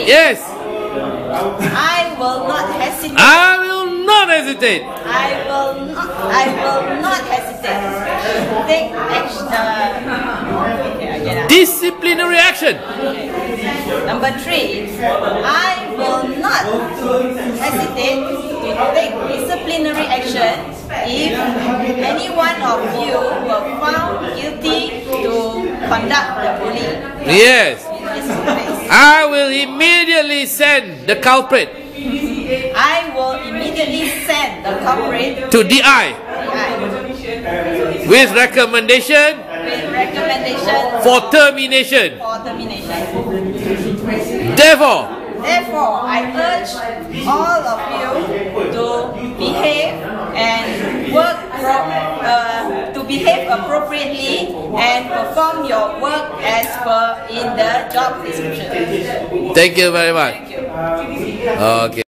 Yes. I will not hesitate. I will not hesitate. I will not hesitate. Take action. Disciplinary action. Number 3, I will not hesitate to take disciplinary action if any one of you were found guilty to conduct the bullying. Yes. In this place. I will immediately send the culprit I will immediately send the culprit to DI with recommendation for termination. Therefore, I urge all of you to behave and work to behave appropriately and perform your work as per in the job description. thank you very much. Thank you. Okay.